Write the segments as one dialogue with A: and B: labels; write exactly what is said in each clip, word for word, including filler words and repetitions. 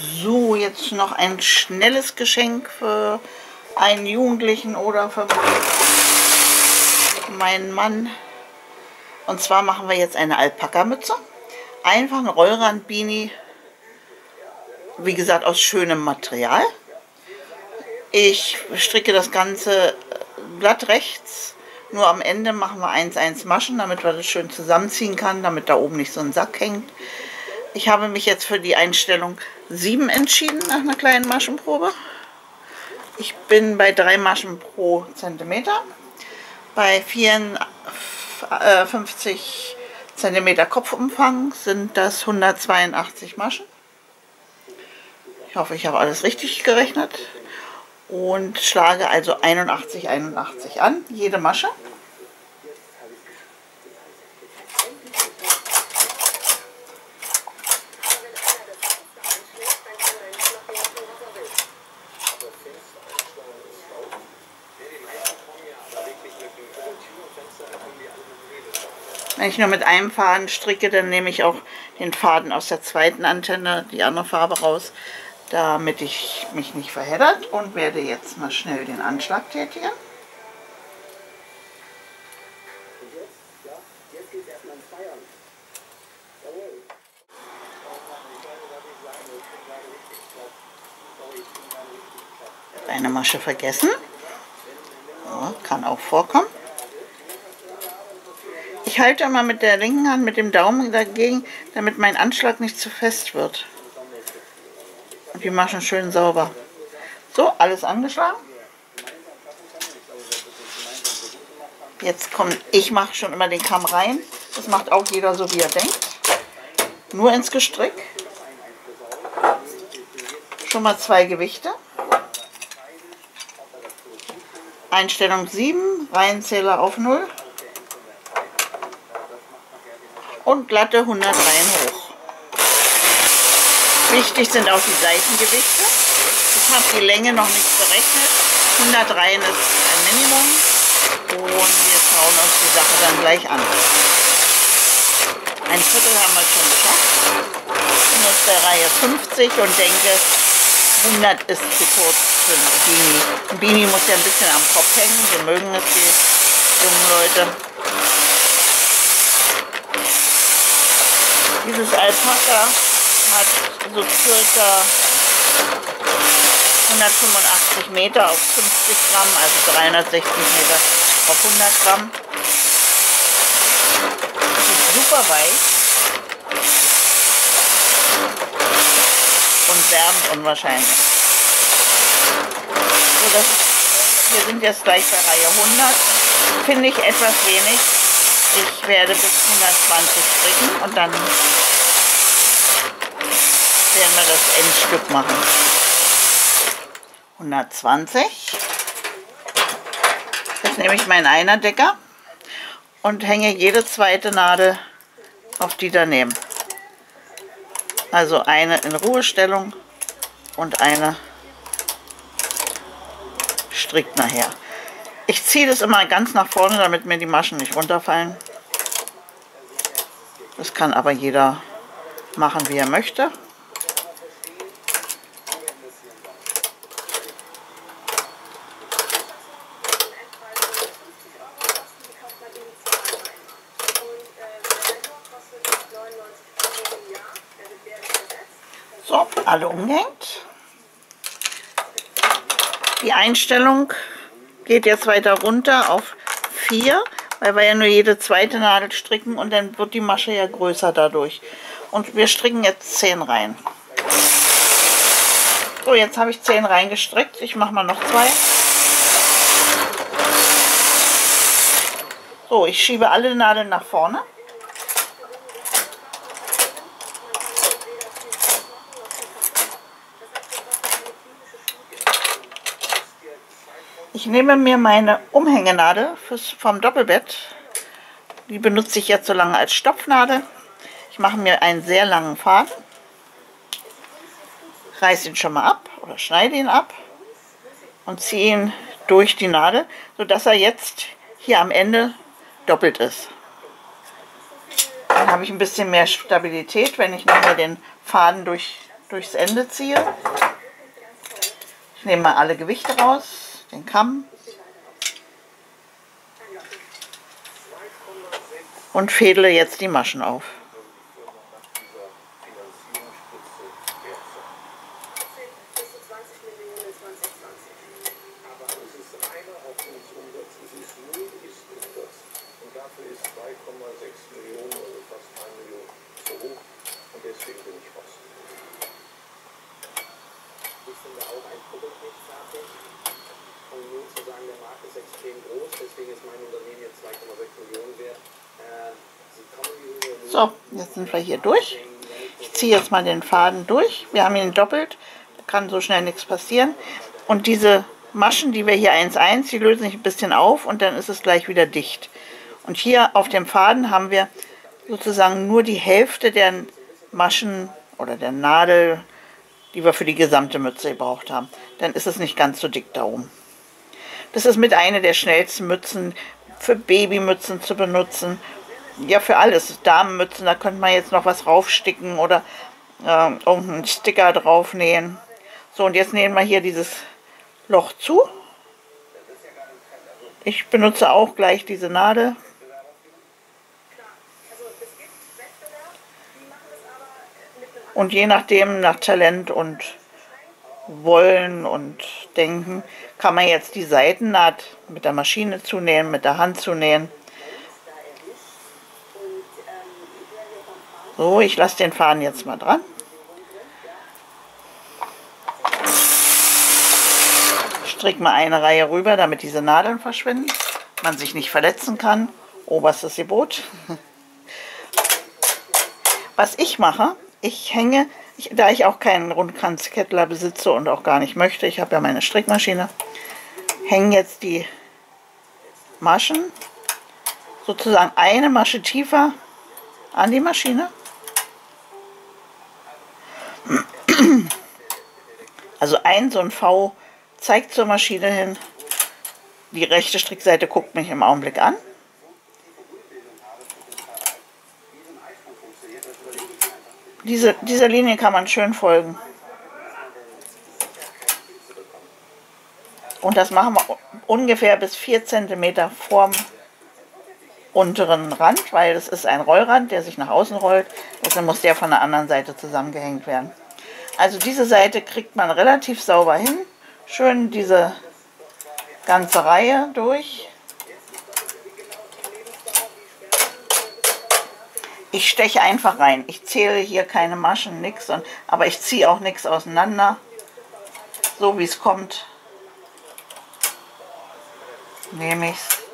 A: So, jetzt noch ein schnelles Geschenk für einen Jugendlichen oder für meinen Mann. Und zwar machen wir jetzt eine Alpaka-Mütze. Einfach ein Rollrand-Beanie, wie gesagt, aus schönem Material. Ich stricke das Ganze glatt rechts, nur am Ende machen wir eins eins Maschen, damit man das schön zusammenziehen kann, damit da oben nicht so ein Sack hängt. Ich habe mich jetzt für die Einstellung sieben entschieden nach einer kleinen Maschenprobe. Ich bin bei drei Maschen pro Zentimeter. Bei vierundfünfzig Zentimeter Kopfumfang sind das hundertzweiundachtzig Maschen. Ich hoffe, ich habe alles richtig gerechnet. Und schlage also einundachtzig, einundachtzig an, jede Masche. Wenn ich nur mit einem Faden stricke, dann nehme ich auch den Faden aus der zweiten Antenne, die andere Farbe raus, damit ich mich nicht verheddert, und werde jetzt mal schnell den Anschlag tätigen. Eine Masche vergessen. Ja, kann auch vorkommen. Ich halte immer mit der linken Hand mit dem Daumen dagegen, damit mein Anschlag nicht zu fest wird. Und die Maschen schön sauber. So, alles angeschlagen. Jetzt kommt, ich mache schon immer den Kamm rein. Das macht auch jeder so, wie er denkt. Nur ins Gestrick. Schon mal zwei Gewichte. Einstellung sieben, Reihenzähler auf null. Und glatte hundert Reihen hoch. Wichtig sind auch die Seitengewichte. Ich habe die Länge noch nicht berechnet. hundert Reihen ist ein Minimum. Und wir schauen uns die Sache dann gleich an. Ein Viertel haben wir schon geschafft. Ich bin jetzt bei Reihe fünfzig und denke, hundert ist zu kurz für ein Beanie. Ein Beanie muss ja ein bisschen am Kopf hängen. Wir mögen es, die jungen Leute. Dieses Alpaka hat so circa hundertfünfundachtzig Meter auf fünfzig Gramm, also dreihundertsechzig Meter auf hundert Gramm. Das ist super weich und wärmt unwahrscheinlich. So, das ist, wir sind jetzt gleich bei Reihe hundert. Finde ich etwas wenig. Ich werde bis hundertzwanzig stricken und dann werden wir das Endstück machen. hundertzwanzig. Jetzt nehme ich meinen Einerdecker und hänge jede zweite Nadel auf die daneben. Also eine in Ruhestellung und eine strickt nachher. Ich ziehe das immer ganz nach vorne, damit mir die Maschen nicht runterfallen. Das kann aber jeder machen, wie er möchte. So, alle umgehängt. Die Einstellung geht jetzt weiter runter auf vier, weil wir ja nur jede zweite Nadel stricken und dann wird die Masche ja größer dadurch. Und wir stricken jetzt zehn Reihen. So, jetzt habe ich zehn Reihen gestrickt. Ich mache mal noch zwei. So, ich schiebe alle Nadeln nach vorne. Ich nehme mir meine Umhängenadel fürs, vom Doppelbett. Die benutze ich jetzt so lange als Stopfnadel. Ich mache mir einen sehr langen Faden, reiße ihn schon mal ab oder schneide ihn ab und ziehe ihn durch die Nadel, sodass er jetzt hier am Ende doppelt ist. Dann habe ich ein bisschen mehr Stabilität, wenn ich nochmal den Faden durch, durchs Ende ziehe. Ich nehme mal alle Gewichte raus, den Kamm und fädle jetzt die Maschen auf. So, jetzt sind wir hier durch. Ich ziehe jetzt mal den Faden durch. Wir haben ihn doppelt, da kann so schnell nichts passieren. Und diese Maschen, die wir hier eins eins, die lösen sich ein bisschen auf und dann ist es gleich wieder dicht. Und hier auf dem Faden haben wir sozusagen nur die Hälfte der Maschen oder der Nadel, die wir für die gesamte Mütze gebraucht haben. Dann ist es nicht ganz so dick da oben. Das ist mit einer der schnellsten Mützen für Babymützen zu benutzen. Ja, für alles. Damenmützen, da könnte man jetzt noch was raufsticken oder äh, irgendeinen Sticker drauf nähen. So, und jetzt nähen wir hier dieses Loch zu. Ich benutze auch gleich diese Nadel. Und je nachdem, nach Talent und Wollen und Denken, kann man jetzt die Seitennaht mit der Maschine zunähen, mit der Hand zunähen. So, ich lasse den Faden jetzt mal dran. Stricke mal eine Reihe rüber, damit diese Nadeln verschwinden, man sich nicht verletzen kann. Oberstes Gebot. Was ich mache, ich hänge, ich, da ich auch keinen Rundkranzkettler besitze und auch gar nicht möchte, ich habe ja meine Strickmaschine, hängen jetzt die Maschen sozusagen eine Masche tiefer an die Maschine. Also ein so ein V zeigt zur Maschine hin. Die rechte Strickseite guckt mich im Augenblick an. Diese, dieser Linie kann man schön folgen. Und das machen wir ungefähr bis vier Zentimeter vorm unteren Rand, weil das ist ein Rollrand, der sich nach außen rollt. Deshalb muss der von der anderen Seite zusammengehängt werden. Also diese Seite kriegt man relativ sauber hin. Schön diese ganze Reihe durch. Ich steche einfach rein. Ich zähle hier keine Maschen, nichts, aber ich ziehe auch nichts auseinander. So wie es kommt, nehme ich es.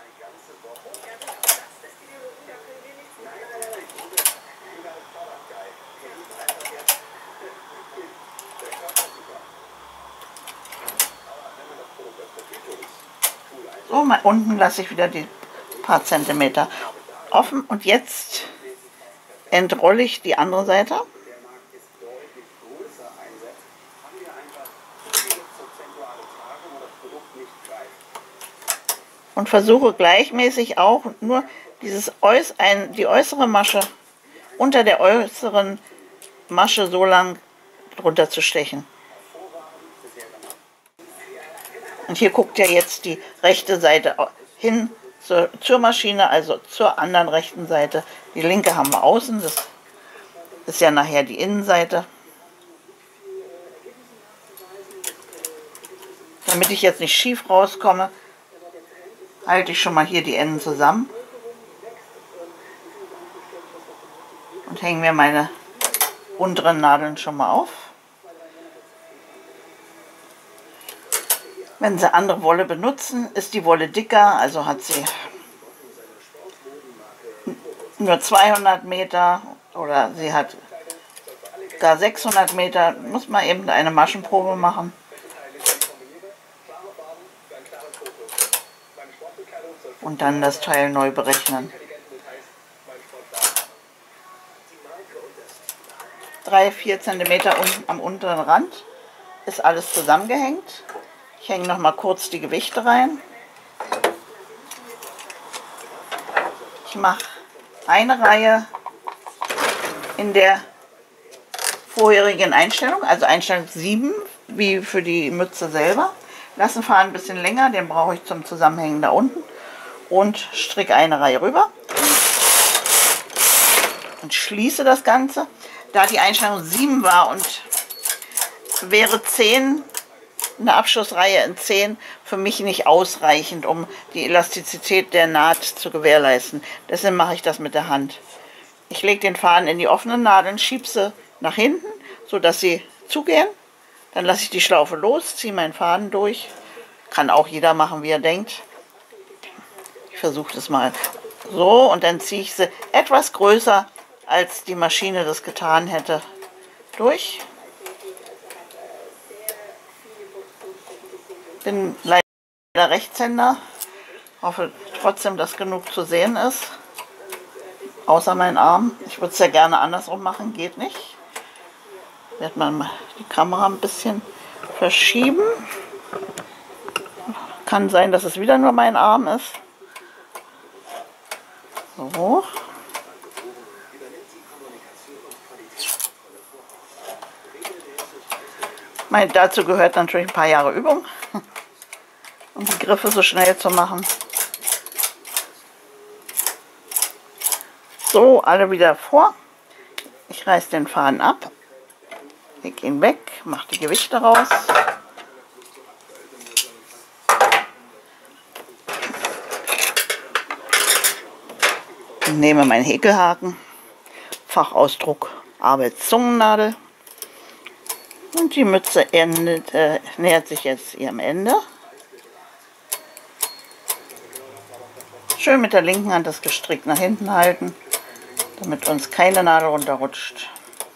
A: So, mal unten lasse ich wieder die paar Zentimeter offen und jetzt entrolle ich die andere Seite. Und versuche gleichmäßig auch nur dieses Äuß ein, die äußere Masche unter der äußeren Masche so lang drunter zu stechen. Und hier guckt ja jetzt die rechte Seite hin zur, zur Maschine, also zur anderen rechten Seite. Die linke haben wir außen, das ist ja nachher die Innenseite. Damit ich jetzt nicht schief rauskomme, halte ich schon mal hier die Enden zusammen und hänge mir meine unteren Nadeln schon mal auf. Wenn Sie andere Wolle benutzen, ist die Wolle dicker, also hat sie nur zweihundert Meter oder sie hat gar sechshundert Meter, muss man eben eine Maschenprobe machen. Und dann das Teil neu berechnen. drei, vier Zentimeter am unteren Rand ist alles zusammengehängt. Ich hänge noch mal kurz die Gewichte rein. Ich mache eine Reihe in der vorherigen Einstellung, also Einstellung sieben, wie für die Mütze selber. Lassen Faden ein bisschen länger, den brauche ich zum Zusammenhängen da unten. Und stricke eine Reihe rüber. Und schließe das Ganze. Da die Einstellung sieben war und wäre zehn, eine Abschlussreihe in zehn, für mich nicht ausreichend, um die Elastizität der Naht zu gewährleisten. Deswegen mache ich das mit der Hand. Ich lege den Faden in die offenen Nadeln, schiebe sie nach hinten, sodass sie zugehen. Dann lasse ich die Schlaufe los, ziehe meinen Faden durch. Kann auch jeder machen, wie er denkt. Ich versuche das mal so und dann ziehe ich sie etwas größer, als die Maschine das getan hätte, durch. Bin leider Rechtshänder, hoffe trotzdem, dass genug zu sehen ist, außer mein Arm. Ich würde es ja gerne andersrum machen, geht nicht. Wird man mal die Kamera ein bisschen verschieben. Kann sein, dass es wieder nur mein Arm ist. So. Mein, dazu gehört natürlich ein paar Jahre Übung, um die Griffe so schnell zu machen. So, alle wieder vor. Ich reiße den Faden ab, lege ihn weg, mache die Gewichte raus. Nehme meinen Häkelhaken, Fachausdruck Arbeitszungennadel. Und die Mütze endet, äh, nähert sich jetzt ihrem Ende. Schön mit der linken Hand das Gestrick nach hinten halten, damit uns keine Nadel runterrutscht.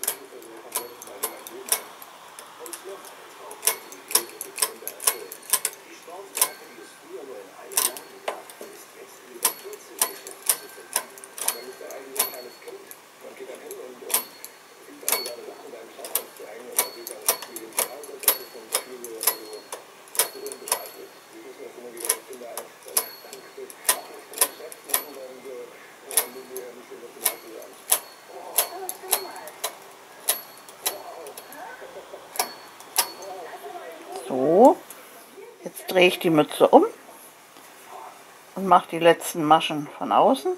A: So, jetzt drehe ich die Mütze um und mache die letzten Maschen von außen.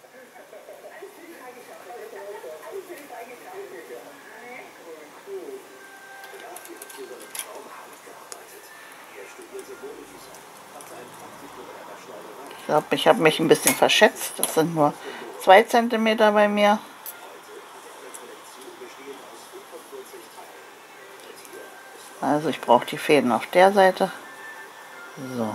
A: Ich glaube, ich habe mich ein bisschen verschätzt. Das sind nur zwei Zentimeter bei mir. Also ich brauche die Fäden auf der Seite. So.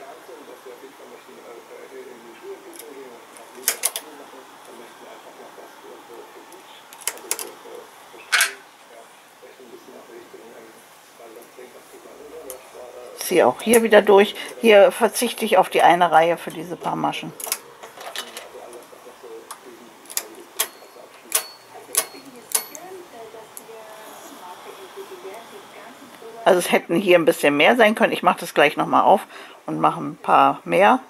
A: Ziehe auch hier wieder durch. Hier verzichte ich auf die eine Reihe für diese paar Maschen. Also es hätten hier ein bisschen mehr sein können. Ich mache das gleich nochmal auf und mache ein paar mehr.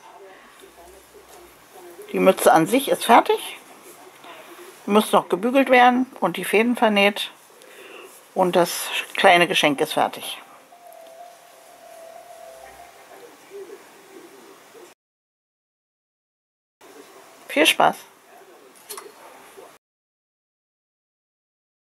A: Die Mütze an sich ist fertig. Muss noch gebügelt werden und die Fäden vernäht. Und das kleine Geschenk ist fertig. Viel Spaß!